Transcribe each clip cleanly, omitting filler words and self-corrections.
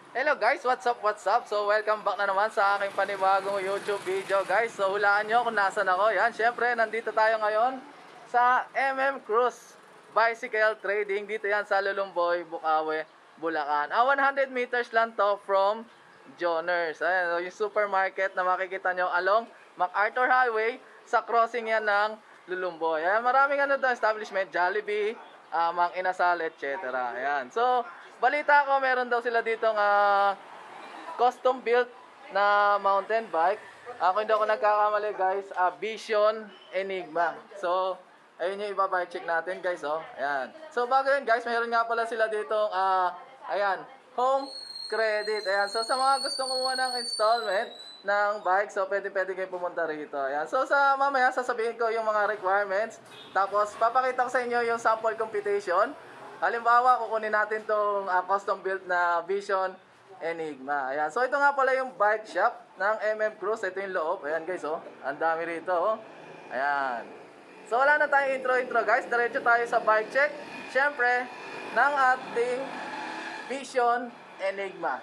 Hello guys, what's up, what's up? So welcome back na naman sa aking panibagong YouTube video guys. So hulaan nyo kung nasan ako. Yan, syempre nandito tayo ngayon sa Cruz Bicycle Trading. Dito yan sa Lulumboy, Bukawi, Bulacan. 100 meters lang to from Joners. Ayan, yung supermarket na makikita nyo along MacArthur Highway sa crossing yan ng Lulumboy. Ayan, maraming establishment, Jollibee, Mang Inasal, etc. Ayan, so balita ko, meron daw sila ditong custom built na mountain bike. Kung hindi ako nagkakamali guys, Vision Enigma. So, ayun yung ibabike check natin guys, oh. Ayan. So, bago yun guys, meron nga pala sila ditong, ayan, home credit. Ayan. So, sa mga gustong kumuha ng installment ng bike, so pwede kayo pumunta rito. Ayan. So, mamaya sasabihin ko yung mga requirements. Tapos, papakita ko sa inyo yung sample computation. Halimbawa, kukunin natin tong custom built na Vision Enigma. Ayan. So, ito nga pala yung bike shop ng Cruz. Ito yung loob. Ayan guys, oh. Ang dami rito, oh. Ayan. So, wala na tayong intro guys. Diretso tayo sa bike check. Siyempre, ng ating Vision Enigma.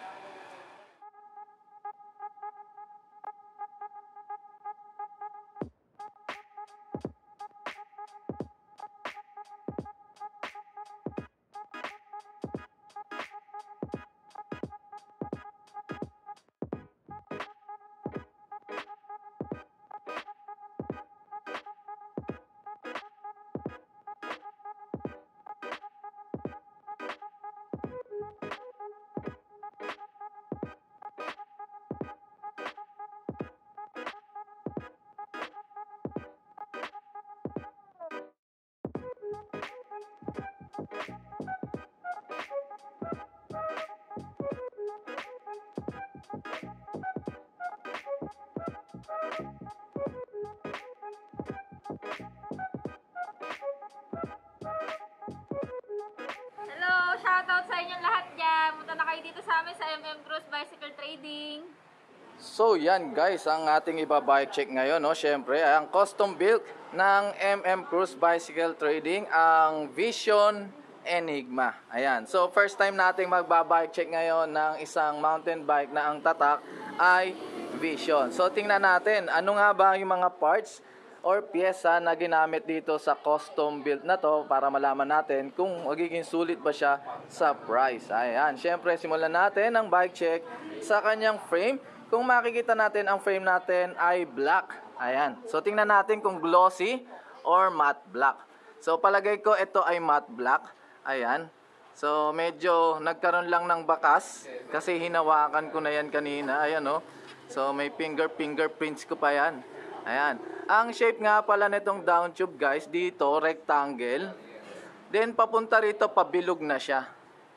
Shoutout sa inyong lahat dyan. Punta na kayo dito sa amin sa Cruz Bicycle Trading. So yan guys, ang ating ibabike check ngayon, no? Syempre, ang custom built ng Cruz Bicycle Trading, ang Vision Enigma. Ayan. So first time nating magbabike check ngayon ng isang mountain bike na ang tatak ay Vision. So tingnan natin, ano nga ba yung mga parts or pyesa na ginamit dito sa custom build na to para malaman natin kung magiging sulit ba siya sa price. Ayan, syempre simulan natin ang bike check sa kanyang frame. Kung makikita natin, ang frame natin ay black. Ayan, so tingnan natin kung glossy or matte black. So palagay ko ito ay matte black. Ayan, so medyo nagkaroon lang ng bakas kasi hinawakan ko na yan kanina. Ayan, oh. So may fingerprints ko pa yan. Ayan. Ang shape nga pala nitong down tube guys, dito rectangle. Then papunta rito pabilog na siya.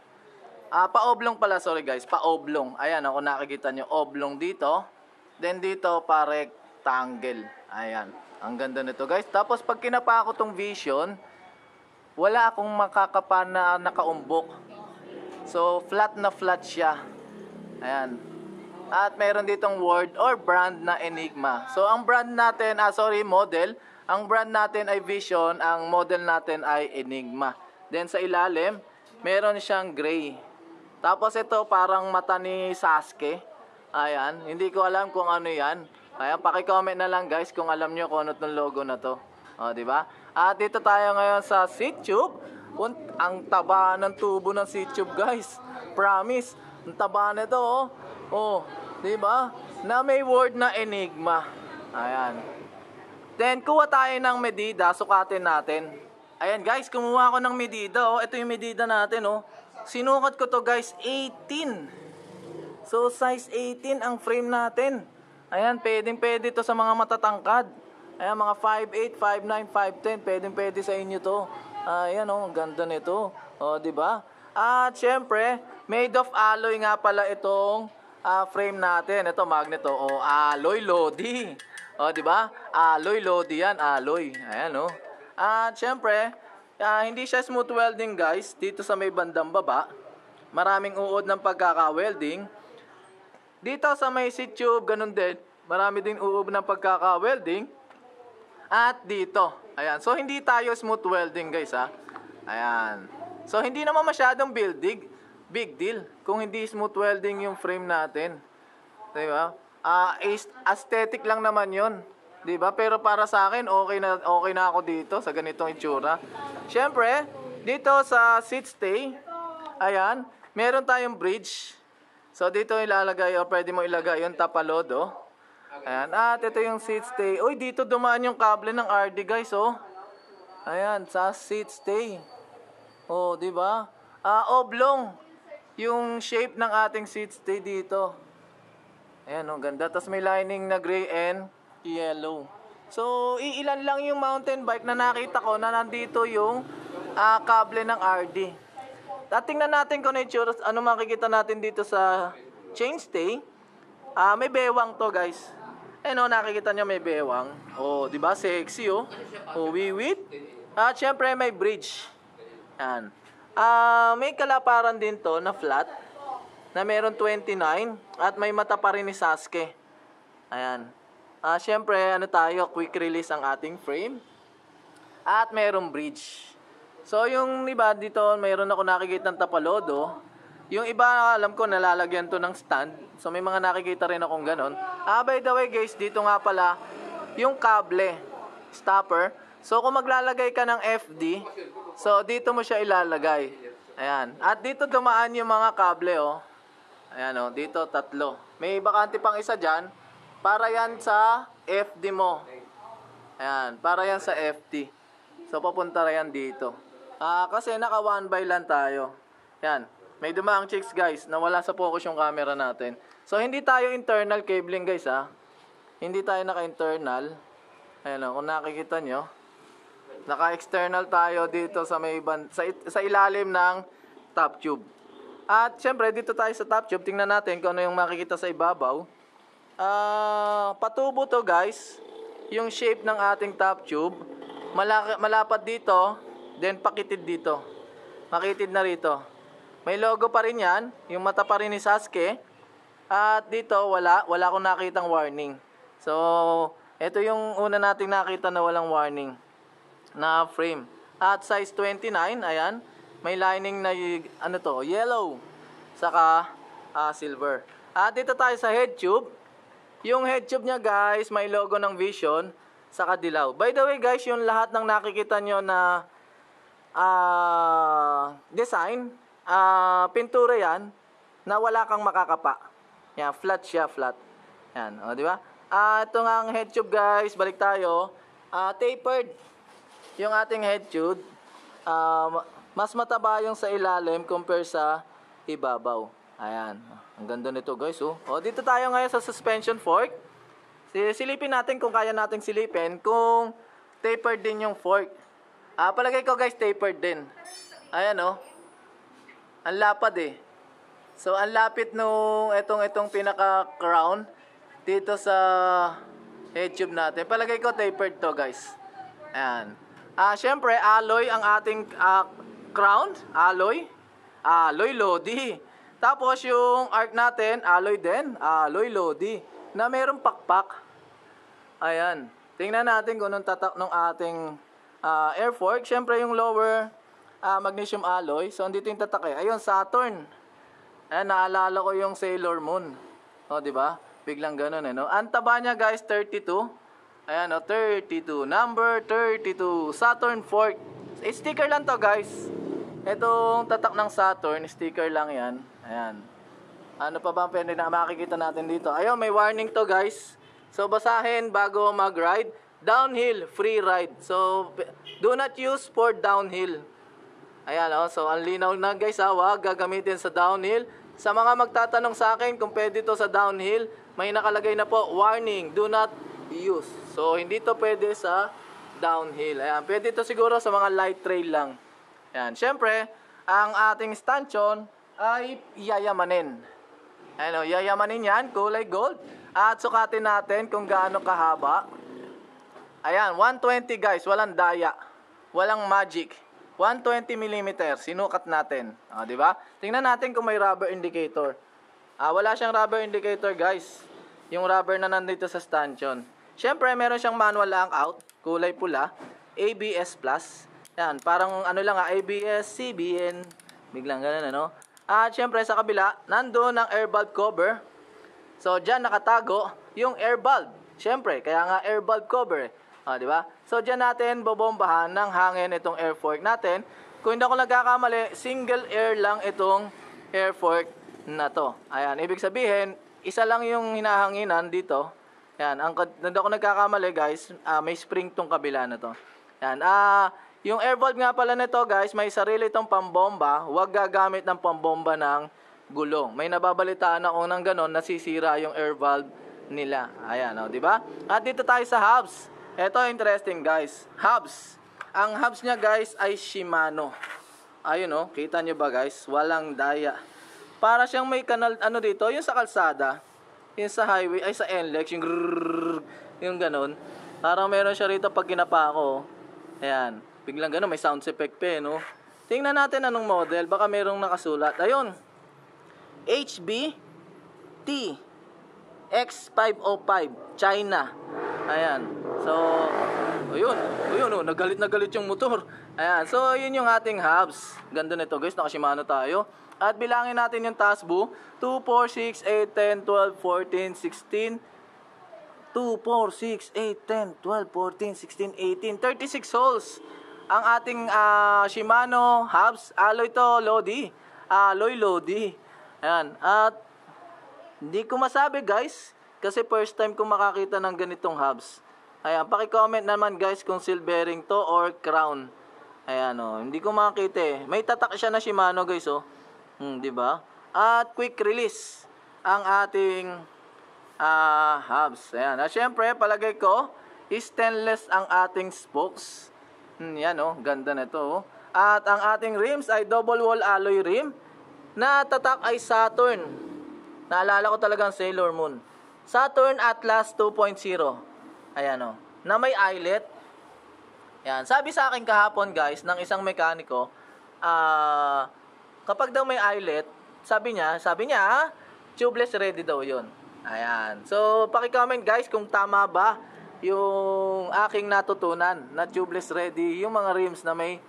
Pa-oblong pala, sorry guys, pa-oblong. Ayan, ako nakikita nyo, oblong dito. Then dito pa rectangle. Ayan. Ang ganda nito guys. Tapos pag kinapa ko tong Vision, wala akong makakapa na nakaumbok. So flat na flat siya. Ayan. At meron ditong word or brand na Enigma. So ang brand natin, model. Ang brand natin ay Vision, ang model natin ay Enigma. Then sa ilalim, meron siyang gray. Tapos ito parang mata ni Sasuke. Ayan, hindi ko alam kung ano 'yan. Ayan, paki-comment na lang guys kung alam niyo kung ano 'tong logo na 'to. O, di ba? At dito tayo ngayon sa seat tube. Ang taba ng tubo ng seat tube, guys. Promise. Ang taba nito, oh. Oh, 'di ba? Na may word na Enigma. Ayan. Then kuha tayo ng medida, sukatin natin. Ayan guys, kumuha ako ng medida, oh. Ito yung medida natin, oh. Sinukat ko to guys, 18. So size 18 ang frame natin. Ayan, pwede to sa mga matatangkad. Ayan, mga 5'8", 5'9", 5'10", pwede sa inyo to. Ayan, oh, ang ganda nito. Oh, 'di ba? At syempre, made of alloy nga pala itong frame natin. Ito magneto, oh, alloy lodi. Oh, 'di ba? Alloy lodi 'yan, alloy. Ayan, oh. At syempre, hindi siya smooth welding, guys. Dito sa may bandang baba, maraming uod ng pagkaka-welding. Dito sa may seat tube, ganun din. Marami din uod ng pagkaka-welding. At dito, ayan. So hindi tayo smooth welding, guys, ha. Ayan. So hindi naman masyadong building. big deal kung hindi smooth welding yung frame natin. Diba? Aesthetic lang naman yun. Diba? Pero para sa akin, okay na ako dito sa ganitong itsura. Siyempre, dito sa seat stay, ayan, meron tayong bridge. So, dito ilalagay, o pwede mo ilagay yung tapalodo. Ayan, at ito yung seat stay. Uy, dito dumaan yung kable ng RD, guys, oh. Ayan, sa seat stay. Oh, diba? Oblong yung shape ng ating seat stay dito. Ayan, oh, ganda. Tapos may lining na gray and yellow. So, ilan lang yung mountain bike na nakita ko na nandito yung kable ng RD. At tingnan natin kung ano makikita natin dito sa chainstay. May bewang to, guys. Nakikita nyo may bewang. Oh, di ba? Sexy, oh. Oh, wiwit. At syempre may bridge. Yan. May kalaparan din to na flat na meron 29 at may mata pa rin ni Sasuke. Ayan. Syempre, quick release ang ating frame. At merong bridge. So, yung iba dito, mayroon ako nakikita ng tapalodo. Yung iba, alam ko, nalalagyan to ng stand. So, may mga nakikita rin akong ganon. By the way, guys, dito nga pala, yung kable, stopper. So, kung maglalagay ka ng FD, so, dito mo siya ilalagay. Ayan. At dito dumaan yung mga kable, oh. Ayan, oh. Dito, 3. May bakante pang isa dyan. Para yan sa FD mo. Ayan. Para yan sa FD. So, papunta yan dito. Kasi naka 1x lang tayo. Yan. May dumaang chicks, guys, na wala sa focus yung camera natin. So, hindi tayo internal cabling, guys, ha. Hindi tayo naka-internal. Ayan, kung nakikita nyo. Naka-external tayo dito sa sa ilalim ng top tube. At, syempre, dito tayo sa top tube. Tingnan natin kung ano yung makikita sa ibabaw. Patubo to, guys. Yung shape ng ating top tube. Malapad dito. Then, pakitid dito. Makitid na rito. May logo pa rin yan. Yung mata pa rin ni Sasuke. At dito, wala akong nakitang warning. So, ito yung una nating nakita na walang warning na frame. At size 29, ayan. May lining na, yellow. Saka, silver. At dito tayo sa head tube. Yung head tube niya, guys, may logo ng Vision. Saka dilaw. By the way, guys, yung lahat ng nakikita nyo na design, pintura yan na wala kang makakapa. Yan, flat siya, flat. Yan, o, di ba? Ito nga ang head tube, guys. Balik tayo. Tapered yung ating head tube. Mas mataba yung sa ilalim compare sa ibabaw. Ayan. Ang ganda nito, guys, oh. O, dito tayo ngayon sa suspension fork. Silipin natin kung kaya nating silipin kung tapered din yung fork. Palagay ko, guys, tapered din. Ayan, oh. Ang lapad, eh. So, ang lapit nung itong pinaka-crown dito sa head tube natin. Palagay ko, tapered to, guys. Ayan. Syempre, alloy ang ating crown. Alloy. Alloy Lodi. Tapos, yung arc natin, alloy din. Alloy Lodi. Na mayroong pakpak. Ayan. Tingnan natin kung anong tatak ng ating air fork. Syempre, yung lower magnesium alloy. So, andito yung tatak, eh. Ayun, Saturn. Ayan, naalala ko yung Sailor Moon. O, diba? Biglang ganun, eh, no? Ang taba niya, guys, 32. Ayan, o, 32. Number 32. Saturn fork. Sticker lang to, guys. Itong tatak ng Saturn, sticker lang yan. Ayan. Ano pa ba ang pwede na makikita natin dito? Ayun, may warning to, guys. So, basahin bago mag-ride. Downhill, free ride. So, do not use for downhill. Ayan, oh. So, ang linaw na, guys, wag gagamitin sa downhill. Sa mga magtatanong sa akin kung pwede to sa downhill, may nakalagay na po, warning, do not use. So, hindi to pwede sa downhill. Ayan, pwede to siguro sa mga light trail lang. Ayan, syempre, ang ating stanchion ay yayamanin. Ayan, yayamanin yan, kulay gold. At sukatin natin kung gaano kahaba. Ayan, 120, guys, walang daya. Walang magic. 120 mm, sinukat natin. Di ba? Tingnan natin kung may rubber indicator. Wala siyang rubber indicator, guys. Yung rubber na nandito sa stanchion. Syempre, meron siyang manual lockout, kulay pula, ABS+. Yan, parang ano lang, ABS, CBN, biglang ganun, ano? At syempre sa kabila, nandoon ang air valve cover. So diyan nakatago yung air valve. Syempre, kaya nga air valve cover. Di ba? So diyan natin bobombahan ng hangin itong air fork natin. Kung hindi ako nagkakamali, single air lang itong air fork na to. Ayan, ibig sabihin, isa lang yung hinahanginan dito. Ayan, hindi ako nagkakamali guys, may spring tong kabila na to. Ayan, yung air valve nga pala nito guys, may sarili itong pambomba. Huwag gagamit ng pambomba ng gulong. May nababalitaan ako ng ganon, nasisira yung air valve nila. Ayan, di ba? At dito tayo sa hubs. Ito interesting guys. Hubs. Ang hubs niya guys ay Shimano. Ayun kita nyo ba guys? Walang daya. Para siyang may kanal, dito, yung sa kalsada, yung sa highway, ay sa NLEX, yung grrrr, yung ganon. Parang meron siya rito pag ginapa ko. Ayan, biglang ganon, may sound effect pa no? Tingnan natin anong model, baka merong nakasulat. Ayun, HB TX505, China. Ayan, so, ayun, nagalit yung motor. Ayan, so yun yung ating hubs. Ganda nito guys, naka Shimano tayo. At bilangin natin yung TASBO, 2, 4, 6, 8, 10, 12, 14, 16, 2, 4, 6, 8, 10, 12, 14, 16, 18, 36 holes. Ang ating Shimano hubs, alloy to, Lodi. Alloy Lodi. Ayan, at hindi ko masabi guys, kasi first time ko makakita ng ganitong hubs. Ayan, paki-comment naman guys kung silvering to or crown. Ayan hindi ko makakita May tatak siya na Shimano guys di ba? At quick release ang ating hubs. Ayan. At syempre, palagay ko, stainless ang ating spokes. Yan ganda na ito. At ang ating rims ay double wall alloy rim na tatak ay Saturn. Naalala ko talagang Sailor Moon. Saturn Atlas 2.0. Ayan na may eyelet. Ayan. Sabi sa akin kahapon guys ng isang mekaniko, kapag daw may eyelet, sabi niya, tubeless ready daw yun. Ayan. So, paki-comment guys kung tama ba yung aking natutunan na tubeless ready, yung mga rims na may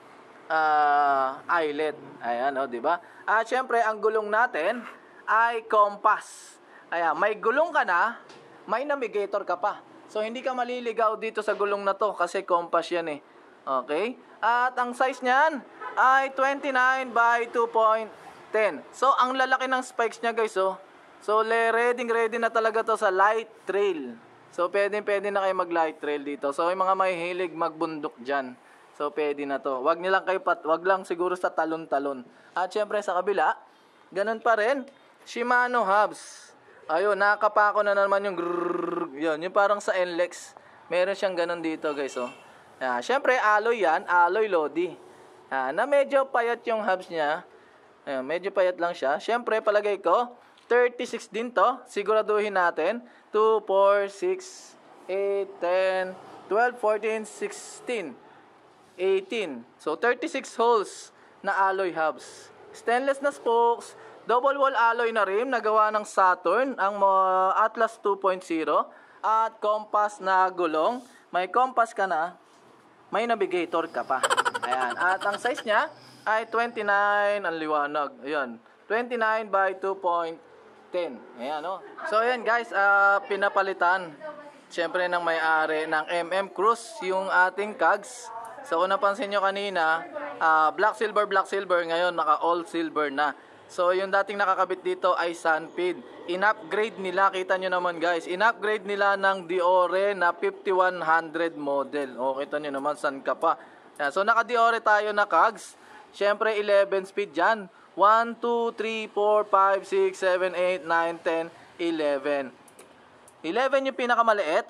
eyelet. Ayan, di ba? At syempre, ang gulong natin ay compass. Ayan, may gulong ka na, may navigator ka pa. So, hindi ka maliligaw dito sa gulong na to kasi compass yan Okay? At ang size niyan ay 29 by 2.10. So, ang lalaki ng spikes niya guys So, ready na talaga to sa light trail. So, pwede na kayo mag light trail dito. So, yung mga mahihilig magbundok dyan. So, pwede na to. Wag lang siguro sa talon-talon. At syempre sa kabila, ganun pa rin, Shimano hubs. Ayun, nakapako na naman yung grrrr. Yun, yung parang sa NLEX. Meron siyang ganun dito guys syempre, alloy yan, alloy Lodi. Na medyo payat yung hubs niya. Medyo payat lang siya. Syempre, palagay ko, 36 din to. Siguraduhin natin. 2, 4, 6, 8, 10, 12, 14, 16, 18. So, 36 holes na alloy hubs. Stainless na spokes. Double wall alloy na rim na gawa ng Saturn. Ang Atlas 2.0. At compass na gulong. May compass ka na. May navigator ka pa. Ayan. At ang size niya ay 29, ang liwanag. Ayan. 29 by 2.10. Ayan, So, ayan guys, pinapalitan. Siyempre ng may-ari ng Cruise, yung ating cogs. So, kung napansin nyo kanina, black silver, ngayon naka all silver na. So, yung dating nakakabit dito ay Sunfeed. In-upgrade nila, kita nyo naman guys, in-upgrade nila ng Diore na 5100 model. Kita nyo naman, saan ka pa. Yan. So, naka-Diore tayo na cogs. Siyempre, 11 speed dyan. 1, 2, 3, 4, 5, 6, 7, 8, 9, 10, 11. 11 yung pinakamaliit.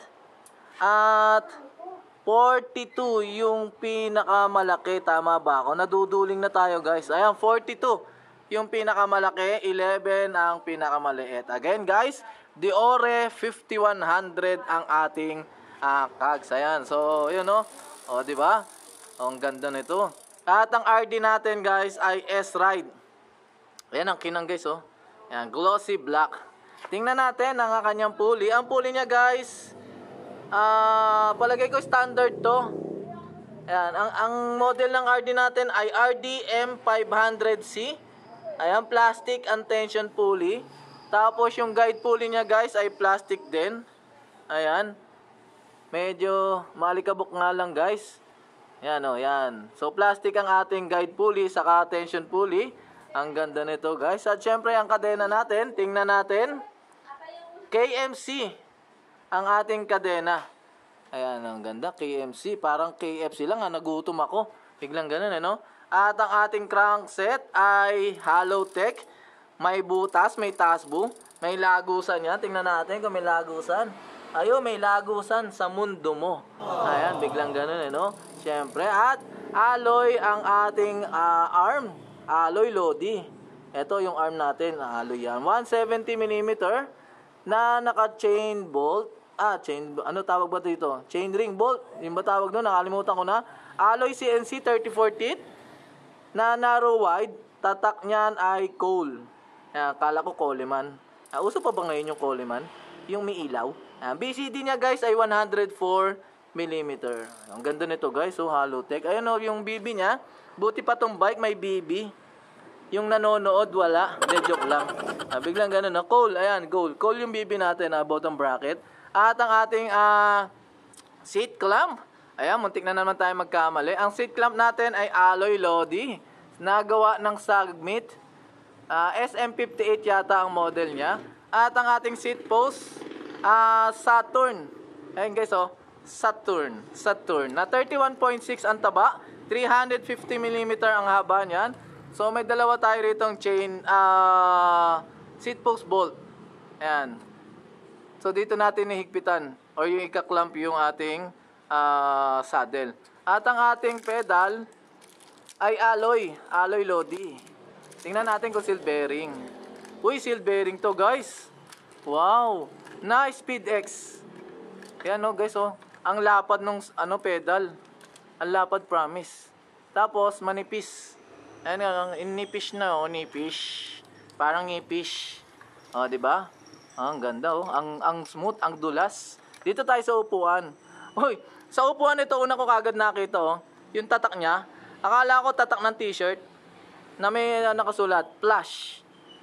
At 42 yung pinakamalaki. Tama ba ako? Naduduling na tayo guys. Ayan, 42 yung pinakamalaki. 11 ang pinakamaliit. Again guys, Diore 5100 ang ating cogs. Ayan. So, yun diba? Ang ganda nito. At ang RD natin guys ay S-Ride. Ayan ang kinang guys Ayan, glossy black. Tingnan natin ang kanyang pulley. Ang pulley niya guys, palagay ko standard to. Ayan, ang model ng RD natin ay RDM 500C. Ayan, plastic and tension pulley. Tapos yung guide pulley niya guys ay plastic din. Ayan. Medyo malikabok nga lang guys. Yan o, yan. So plastic ang ating guide pulley saka tension pulley. Ang ganda nito guys. At syempre ang kadena natin, tingnan natin. KMC ang ating kadena. Ayan, ang ganda. KMC. Parang KFC lang ha. Nagutom ako. Biglang ganun no. At ang ating crankset ay Halotech. May butas, may tasbo, may lagusan yan. Tingnan natin kung may lagusan. Ayun, may lagusan sa mundo mo. Ayan, biglang ganun no. Siyempre, at alloy ang ating arm. Alloy Lodi. Ito yung arm natin. Alloy yan. 170mm na naka-chain bolt. Ano tawag ba dito? Chain ring bolt. Yung ba tawag doon? Nakalimutan ko na. Alloy CNC 34 teeth na narrow wide. Tatak niyan ay Cole. Kala ko Coleman. Uso pa ba ngayon yung Coleman? Yung may ilaw. BCD niya guys ay 104mm. Ang ganda nito guys. So Halotech. Ayun o yung BB niya. Buti pa tong bike may BB. Yung nanonood wala. Hindi, joke lang. Biglang ganun na. Cole. Ayan, Cole. Cole yung BB natin. Bottom bracket. At ang ating seat clamp. Ayan, muntik na naman tayo magkamali. Ang seat clamp natin ay alloy Lodi. Nagawa ng Sagmit. SM58 yata ang model niya. At ang ating seat post, Saturn. Ayan guys, Saturn. Na 31.6 ang taba. 350mm ang haba niyan. So, may dalawa tayo ritong chain, seat post bolt. Ayan. So, dito natin ihigpitan or yung ikaklamp yung ating saddle. At ang ating pedal ay alloy Lodi. Tingnan natin kung seal bearing. Uy, seal bearing to guys. Wow. Na Speed X. Ayan guys ang lapad ng pedal. Ang lapad promise. Tapos manipis. Ayan ang inipish na nipish. Parang nipish. Di ba? Ang ganda ang smooth, ang dulas. Dito tayo sa upuan. Uy, sa upuan ito una ko kagad nakita yung tatak niya. Akala ko tatak ng t-shirt na may nakasulat, Flash.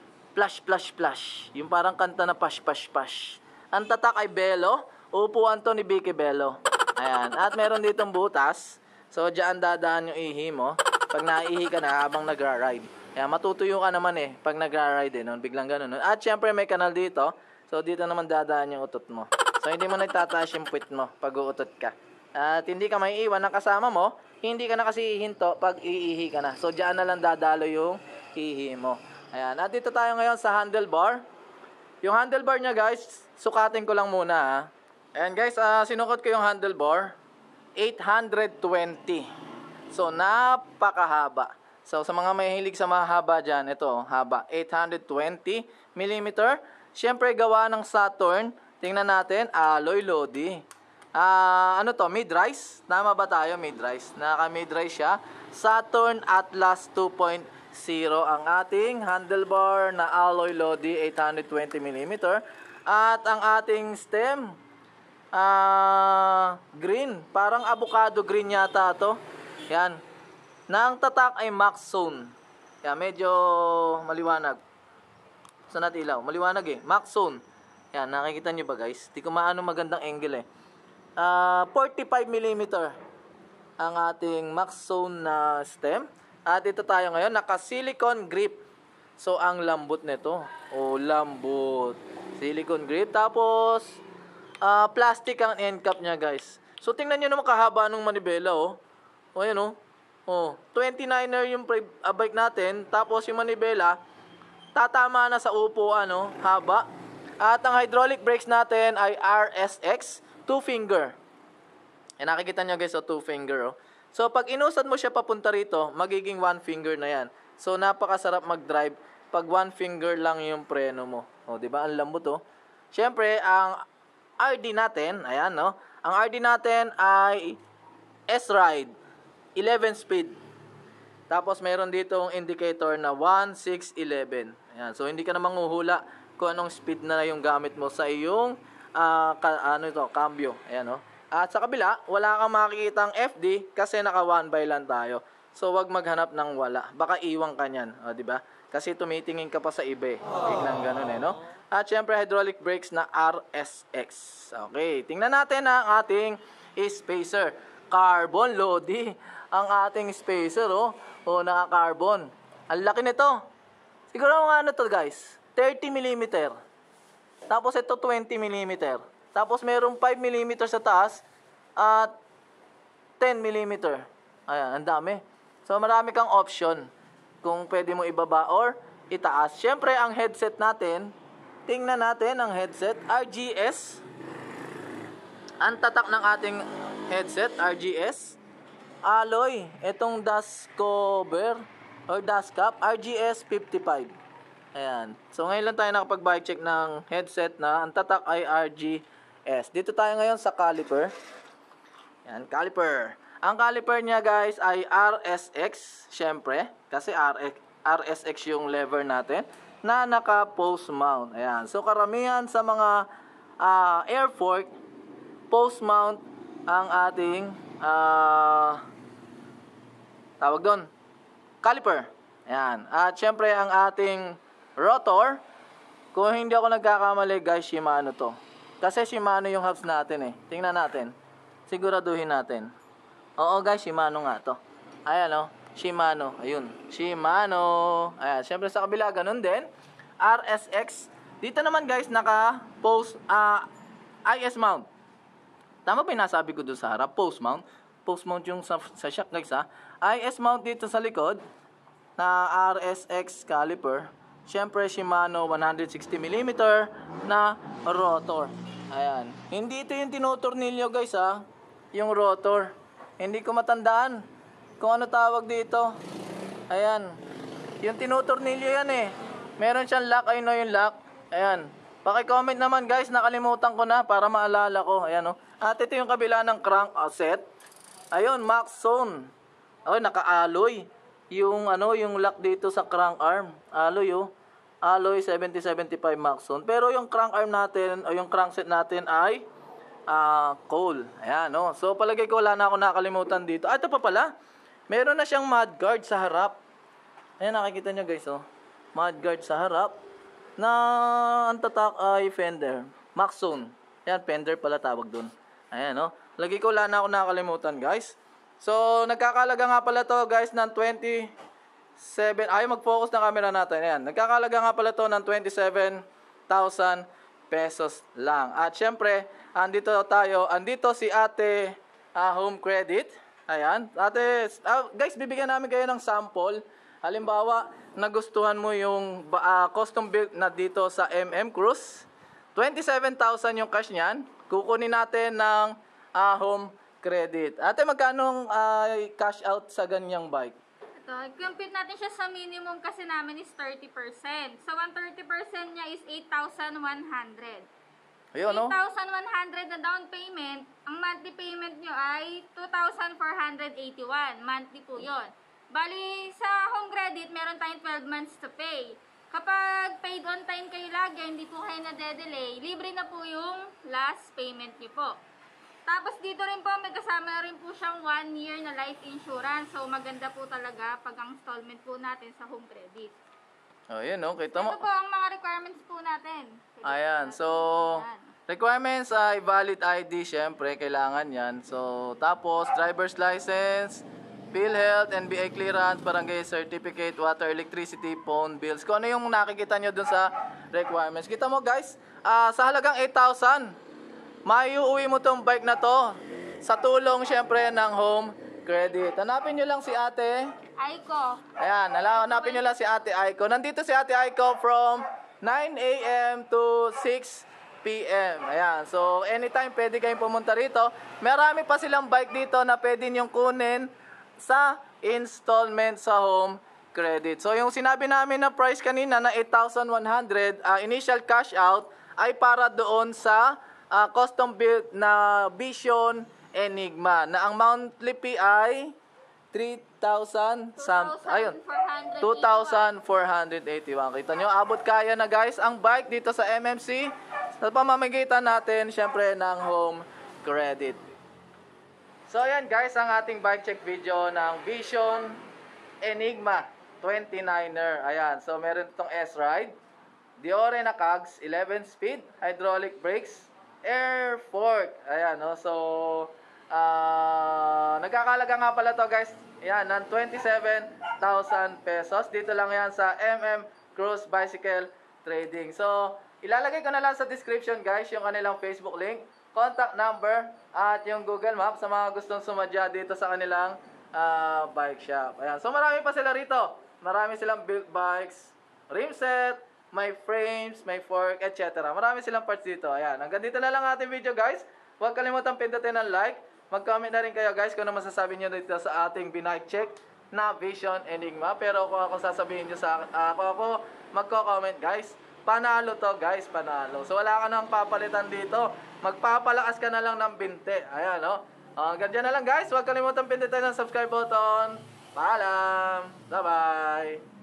Flash. Yung parang kanta na pash. Ang tatak ay Belo. Upuan to ni Vicky Belo. Ayan. At meron ditong butas. So, diyan dadaan yung ihi mo. Pag naihi ka na habang nagra-ride. Ayan, matutuyo ka naman pag nagra-ride biglang ganun. At syempre may kanal dito. So, dito naman dadaan yung utot mo. So, hindi mo nagtataas yung puwit mo pag uutot ka. At hindi ka may iwan ng kasama mo. Hindi ka na kasi hihinto pag iihi ka na. So, diyan na lang dadalo yung ihi mo. Ayan. At dito tayo ngayon sa handlebar. Yung handlebar niya guys, sukatin ko lang muna Ayan guys, sinukot ko yung handlebar. 820. So, napakahaba. So, sa mga mahilig sa mahaba dyan, ito, haba. 820mm. Siyempre, gawa ng Saturn. Tingnan natin, alloy Lodi. Ano to, mid-rise? Tama ba tayo, mid-rise? Naka-mid-rise siya. Saturn Atlas 2.0 ang ating handlebar na alloy Lodi, 820mm. At ang ating stem, green. Parang avocado green yata to. Yan. Na ang tatak ay Max Zone. Yan, medyo maliwanag. Saan natin ilaw? Maliwanag Max Zone. Yan, nakikita nyo ba guys? Di ko maano magandang angle 45mm ang ating Max Zone na stem. At ito tayo ngayon, naka-silicone grip. So, ang lambot nito. Lambot. Silicone grip. Tapos, plastic ang end cap niya guys. So, tingnan nyo naman kahaba ng manibela ayan 29er yung bike natin. Tapos, yung manibela, tatama na sa upuan haba. At ang hydraulic brakes natin ay RSX 2 finger. Nakikita nyo guys 2 finger So pag inusad mo siya papunta rito, magiging 1 finger na yan. So napakasarap mag-drive pag 1 finger lang yung preno mo. Di ba? Ang lambot Siyempre, ang RD natin, ayan ang RD natin ay S-Ride 11 speed. Tapos mayroon ditong indicator na 1611. Ayan. So hindi ka na manghuhula kung anong speed na yung gamit mo sa iyong cambio. Ayan At sa kabila, wala kang makikitang FD kasi naka 1x lang tayo. So wag maghanap ng wala. Baka iwan ka niyan, di ba? Kasi tumitingin ka pa sa iba eh. Tignan ganun eh, no? At syempre, hydraulic brakes na RSX. Okay, tingnan natin ang ating spacer. Carbon, Lodi. Ang ating spacer, oh. O, naka-carbon. Ang laki nito. Siguro mga ano to, guys? 30 mm. Tapos ito 20 mm. Tapos merong 5 mm sa taas at 10 mm. Ayan, ang dami. So, marami kang option kung pwede mo ibaba or itaas. Syempre, ang headset natin, tingnan natin ang headset, RGS. Ang tatak ng ating headset, RGS. Alloy, itong dust cover or dust cap, RGS 55. Ayan. So, ngayon lang tayo nakapag-bike check ng headset na ang tatak ay RGS. Dito tayo ngayon sa caliper. Ayan, caliper. Ang caliper niya guys ay RSX, syempre, kasi RSX yung lever natin na naka-post mount. Ayan. So karamihan sa mga air fork, post mount ang ating tawag doon, caliper. Ayan. At syempre ang ating rotor, kung hindi ako nagkakamali guys, Shimano to. Kasi Shimano yung hubs natin eh. Tingnan natin. Siguraduhin natin. Oo guys, Shimano nga to. Ayan o, Shimano. Ayun, Shimano. Ayan, syempre sa kabila ganun din. RSX. Dito naman guys, naka-post IS mount. Tama ba yung nasabi ko doon sa harap? Post mount. Post mount yung sa shock guys ha. IS mount dito sa likod na RSX caliper. Syempre Shimano 160mm na rotor. Ayan. Hindi ito yung tinutornilyo guys ha. Yung rotor. Hindi ko matandaan kung ano tawag dito. Ayan. Yung tinutornilyo yan eh. Meron siyang lock. Ayun o yung lock. Ayan. Paki-comment naman guys. Nakalimutan ko na para maalala ko. Ayan o. At ito yung kabila ng crank set. Ayun. Max zone. Ayun. Naka-alloy. Yung ano, yung lock dito sa crank arm. Alloy o. Alloy 7075 Max zone. Pero yung crank arm natin o yung crankset natin ay coal. Ayan, no? So, palagay ko wala na ako nakalimutan dito. Ito pa pala. Meron na siyang mudguard sa harap. Ayan, nakikita nyo guys, oh. Mudguard sa harap. Na ang tatak ay fender. Max zone. Ayan, fender pala tawag dun. Ayan, no? Lagi ko wala na ako nakalimutan, guys. So, nagkakalaga nga pala to, guys, ng 27. Ay, mag-focus na camera natin. Ayan, nagkakalaga nga pala to ng 27,000 pesos lang. At syempre, andito si Ate Home Credit. Ayan. Ate, guys, bibigyan namin kayo ng sample. Halimbawa, nagustuhan mo yung custom build na dito sa Cruise. 27,000 yung cash niyan. Kukunin natin ng Home Credit. Ate, magkano cash out sa ganyang bike? Compute natin siya sa minimum kasi namin is 30%. So, ang 30% niya is 8,100. Ayun, no? 8,100 na down payment. Ang monthly payment nyo ay 2,481. Monthly po yun. Bali, sa home credit, meron tayong 12 months to pay. Kapag paid on time kayo lagi, hindi po kayo na-delay, libre na po yung last payment nyo po. Tapos dito rin po, may kasama na rin po siyang 1 year na life insurance. So, maganda po talaga pag ang installment po natin sa home credit. Oh, yun, no? Kita mo. Ito po ang mga requirements po natin. Ayan, so, requirements ay valid ID, syempre, kailangan yan. So, tapos, driver's license, PhilHealth, NBA clearance, barangay certificate, water, electricity, phone bills. Kung ano yung nakikita nyo dun sa requirements. Kita mo, guys, sa halagang 8,000, maiuwi mo tong bike na to sa tulong syempre ng Home Credit. Hanapin nyo lang si Ate Aiko. Ayan, hanapin nyo lang si Ate Aiko. Nandito si Ate Aiko from 9 a.m. to 6 p.m. Ayan, so anytime pwede kayong pumunta rito. Marami pa silang bike dito na pwede nyong kunin sa installment sa Home Credit. So yung sinabi namin na price kanina na 8,100, initial cash out ay para doon sa custom built na Vision Enigma na ang monthly fee ay 3,000 ayun 2,481. Kita nyo, abot kaya na guys ang bike dito sa MMC sa pamamagitan natin syempre ng Home Credit. So ayan guys, ang ating bike check video ng Vision Enigma. 29er. Ayan. So, meron itong S-Ride. Diore na cogs, 11 speed, hydraulic brakes, air fork. Ayan, no? So, nagkakalaga nga pala to guys. Ayan, ng 27,000 pesos. Dito lang yan sa Cruise Bicycle Trading. So, ilalagay ko na lang sa description guys yung kanilang Facebook link, contact number, at yung Google Map sa mga gustong sumadya dito sa kanilang bike shop. Ayan. So, marami pa sila rito. Marami silang built bikes, rim set, may frames, may fork, etc. Marami silang parts dito. Ayan. Hanggang dito na lang ating video guys. Huwag kalimutan pindutin ng like. Mag-comment na rin kayo guys kung ano masasabi nyo dito sa ating bike check na Vision Enigma. Pero kung ako sasabihin nyo sa ako magko-comment guys, panalo to guys, panalo. So wala ka nang papalitan dito. Magpapalakas ka na lang ng binte. Ayan, no? Hanggang dyan na lang guys. Huwag kalimutan pindutin ng subscribe button. Paalam. Bye-bye.